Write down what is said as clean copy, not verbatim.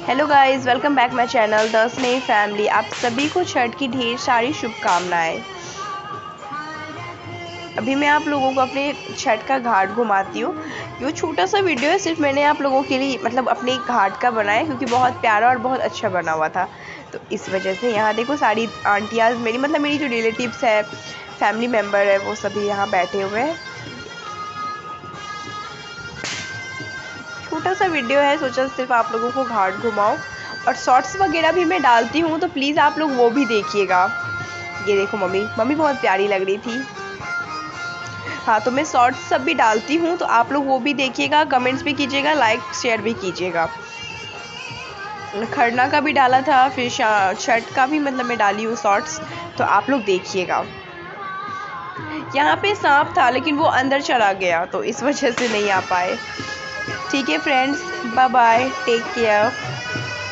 Hello guys, welcome back my channel the Sneh family. आप सभी को छठ की ढेर सारी शुभकामनाएं। अभी मैं आप लोगों को अपने छठ का घाट घुमाती हूँ। ये छोटा सा वीडियो है, सिर्फ मैंने आप लोगों के लिए मतलब अपने घाट का बनाया क्योंकि बहुत प्यारा और बहुत अच्छा बना हुआ था। तो इस वजह से यहाँ देखो सारी आंटियाँ मेरी जो रिलेटिव्स है, फैमिली मेम्बर है, वो सभी यहाँ बैठे हुए हैं। छोटा सा वीडियो है, सोचा सिर्फ आप लोगों को घाट घुमाओ। और शॉर्ट्स वगैरह भी मैं डालती हूँ, तो प्लीज़ आप लोग वो भी देखिएगा। ये देखो मम्मी मम्मी बहुत प्यारी लग रही थी। हाँ, तो मैं शॉर्ट्स सब भी डालती हूँ, तो आप लोग वो भी देखिएगा, कमेंट्स भी कीजिएगा, लाइक शेयर भी कीजिएगा। खरना का भी डाला था, फिर छठ का भी मतलब मैं डाली हूँ शॉर्ट्स, तो आप लोग देखिएगा। यहाँ पे सांप था लेकिन वो अंदर चला गया, तो इस वजह से नहीं आ पाए। ठीक है friends, bye bye, take care.